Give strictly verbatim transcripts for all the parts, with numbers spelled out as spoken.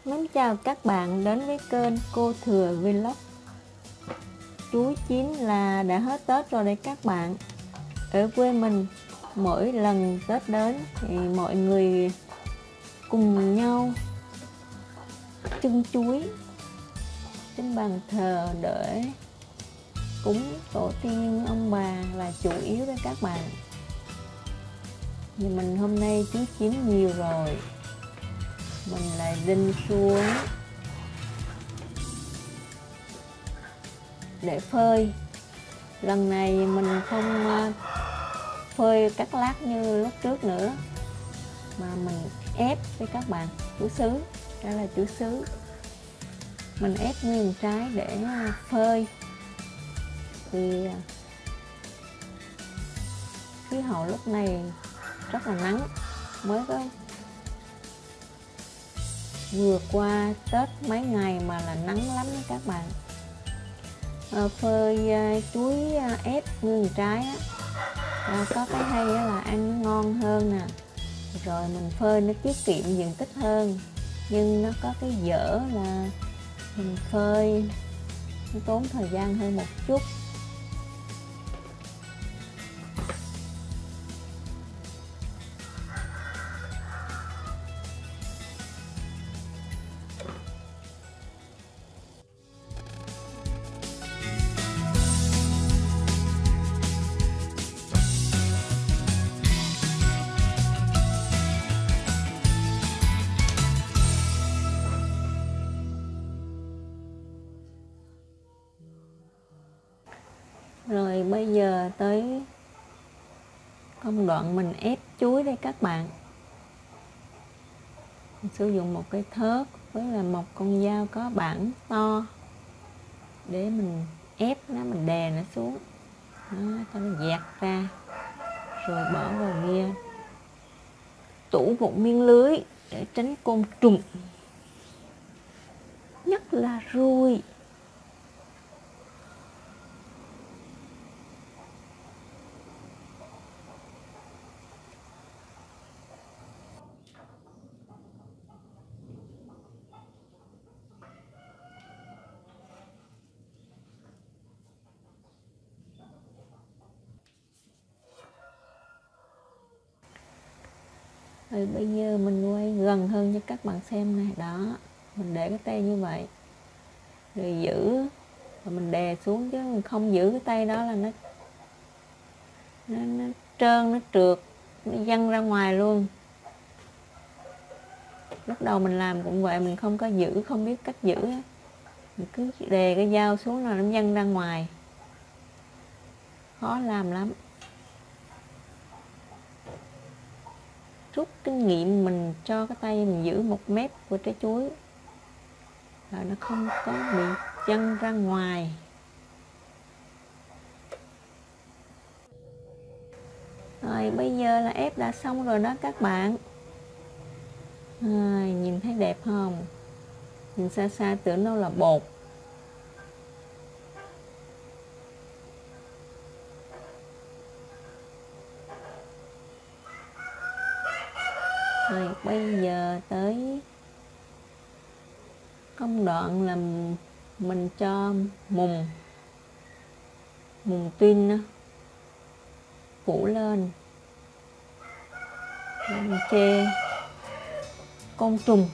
Mến chào các bạn đến với kênh Cô Thừa Vlog. Chuối chín là đã hết Tết rồi đấy các bạn. Ở quê mình mỗi lần Tết đến thì mọi người cùng nhau trưng chuối trên bàn thờ để cúng tổ tiên ông bà là chủ yếu đấy các bạn. Thì mình hôm nay chuối chín nhiều rồi, mình lại đinh xuống để phơi. Lần này mình không phơi cắt lát như lúc trước nữa, mà mình ép với các bạn. Chuối sứ, đây là chuối sứ, mình ép nguyên trái để phơi. Thì khí hậu lúc này rất là nắng, mới có vừa qua Tết mấy ngày mà là nắng lắm đó các bạn. À, phơi chuối ép nguyên trái á, à, có cái hay là ăn nó ngon hơn nè, rồi mình phơi nó tiết kiệm diện tích hơn, nhưng nó có cái dở là mình phơi nó tốn thời gian hơn một chút. Rồi bây giờ tới công đoạn mình ép chuối đây các bạn. Mình sử dụng một cái thớt với là một con dao có bản to để mình ép nó, mình đè nó xuống đó, cho nó dạt ra, rồi bỏ vào bia, tủ một miếng lưới để tránh côn trùng, nhất là ruồi. Rồi bây giờ mình quay gần hơn cho các bạn xem này, đó, mình để cái tay như vậy, rồi giữ, rồi mình đè xuống, chứ mình không giữ cái tay đó là nó nó, nó trơn, nó trượt, nó văng ra ngoài luôn. Lúc đầu mình làm cũng vậy, mình không có giữ, không biết cách giữ, mình cứ đè cái dao xuống là nó văng ra ngoài, khó làm lắm. Rút kinh nghiệm mình cho cái tay mình giữ một mét của trái chuối là nó không có bị văng ra ngoài. Rồi bây giờ là ép đã xong rồi đó các bạn. À, nhìn thấy đẹp không? Nhìn xa xa tưởng đâu là bột. Rồi bây giờ tới công đoạn là mình cho mùng mùng tuyên phủ lên, mình chê côn trùng.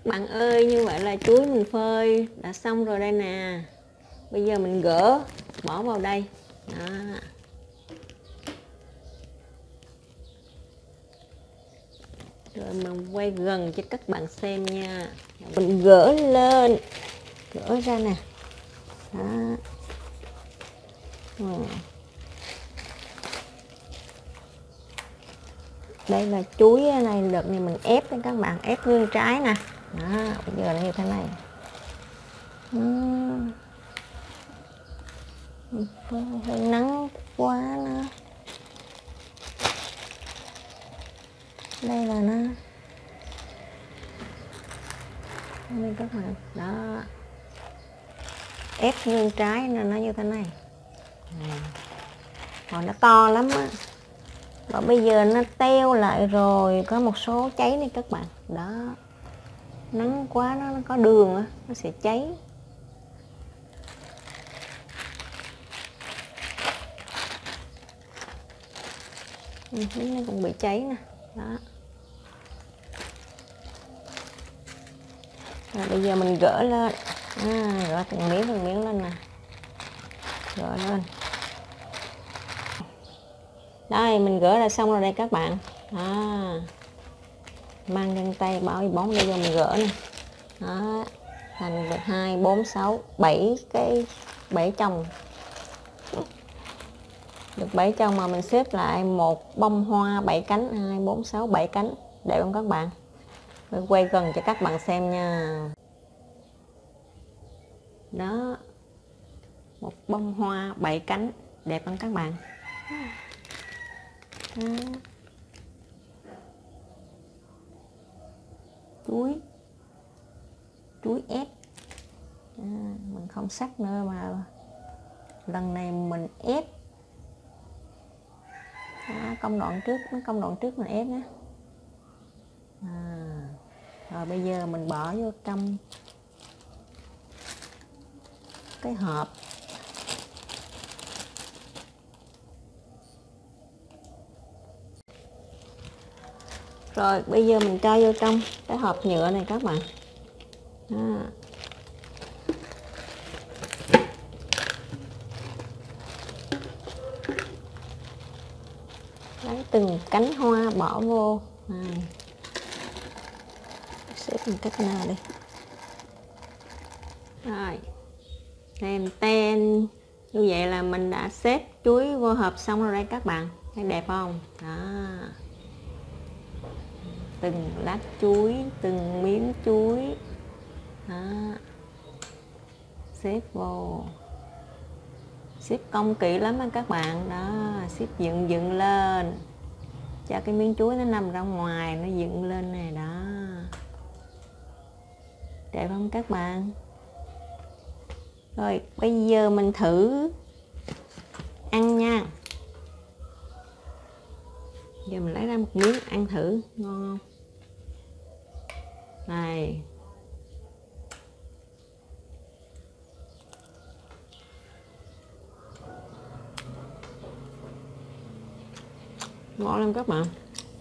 Các bạn ơi, như vậy là chuối mình phơi đã xong rồi đây nè. Bây giờ mình gỡ bỏ vào đây đó. Rồi mình quay gần cho các bạn xem nha. Mình gỡ lên, gỡ ra nè đó. Ừ. Đây là chuối này, đợt này mình ép cho các bạn, ép nguyên trái nè đó. Bây giờ nó như thế này. uhm. Hơi nắng quá nữa. Đây là nó đây các bạn đó, ép nguyên trái nên nó như thế này. Hồi nó to lắm á, và bây giờ nó teo lại rồi, có một số cháy này các bạn đó. Nắng quá nó, nó có đường á, nó sẽ cháy. Ừ, nó cũng bị cháy nè đó. Rồi bây giờ mình gỡ lên à, gỡ từng miếng từng miếng lên nè, gỡ lên đây. Mình gỡ ra xong rồi đây các bạn à, mang găng tay bỏ bóng đây vô mình gỡ nè đó. Thành được hai bốn sáu bảy cái bảy chồng, được bảy chồng mà mình xếp lại một bông hoa bảy cánh, hai bốn sáu bảy cánh, đẹp không các bạn? Rồi quay gần cho các bạn xem nha. Đó, một bông hoa bảy cánh, đẹp không các bạn? Đó. Chuối chuối ép à, mình không sắc nữa mà lần này mình ép à, công đoạn trước công đoạn trước mình ép nhé à, rồi bây giờ mình bỏ vô trong cái hộp. Rồi bây giờ mình cho vô trong cái hộp nhựa này các bạn đó. Lấy từng cánh hoa bỏ vô này. Xếp một cách nào đi. Rồi tem ten, như vậy là mình đã xếp chuối vô hộp xong rồi đây các bạn, thấy đẹp không đó. Từng lát chuối, từng miếng chuối đó, xếp vô, xếp cong kỹ lắm á các bạn đó. Xếp dựng dựng lên cho cái miếng chuối nó nằm ra ngoài, nó dựng lên này đó, đẹp không các bạn? Rồi bây giờ mình thử ăn nha. Giờ mình lấy ra một miếng ăn thử, ngon không? Này, ngon lắm các bạn.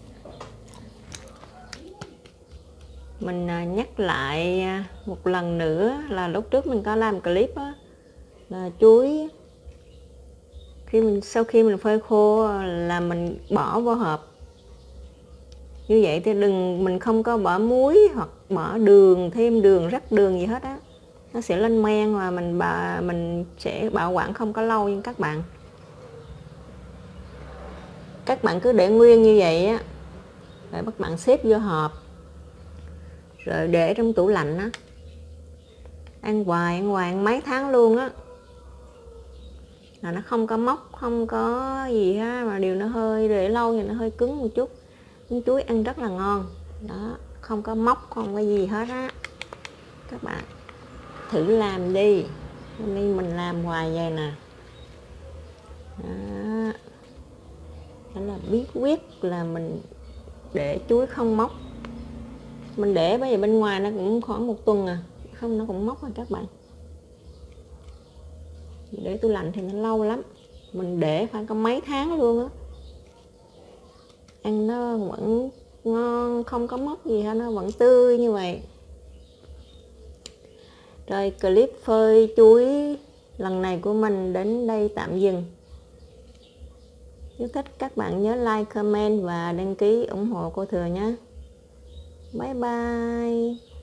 Mình nhắc lại một lần nữa là lúc trước mình có làm clip á, là chuối khi mình sau khi mình phơi khô là mình bỏ vào hộp. Như vậy thì đừng, mình không có bỏ muối hoặc bỏ đường, thêm đường, rắc đường gì hết á, nó sẽ lên men và mình bà mình sẽ bảo quản không có lâu. Nhưng các bạn các bạn cứ để nguyên như vậy á, rồi các bạn xếp vô hộp rồi để trong tủ lạnh á, ăn hoài ăn hoài ăn mấy tháng luôn á, là nó không có mốc, không có gì á, mà điều nó hơi để lâu thì nó hơi cứng một chút. Miếng chuối ăn rất là ngon đó, không có mốc, không có gì hết á. Các bạn thử làm đi, hôm nay mình làm hoài vậy nè đó. Đó là bí quyết là mình để chuối không mốc. Mình để bây giờ bên ngoài nó cũng khoảng một tuần à, không nó cũng mốc rồi các bạn. Để tủ lạnh thì nó lâu lắm, mình để phải có mấy tháng luôn á, ăn nó vẫn ngon, không có mốc gì hết, nó vẫn tươi như vậy. Rồi clip phơi chuối lần này của mình đến đây tạm dừng. Nếu thích các bạn nhớ like, comment và đăng ký ủng hộ cô Thừa nhé. Bye bye.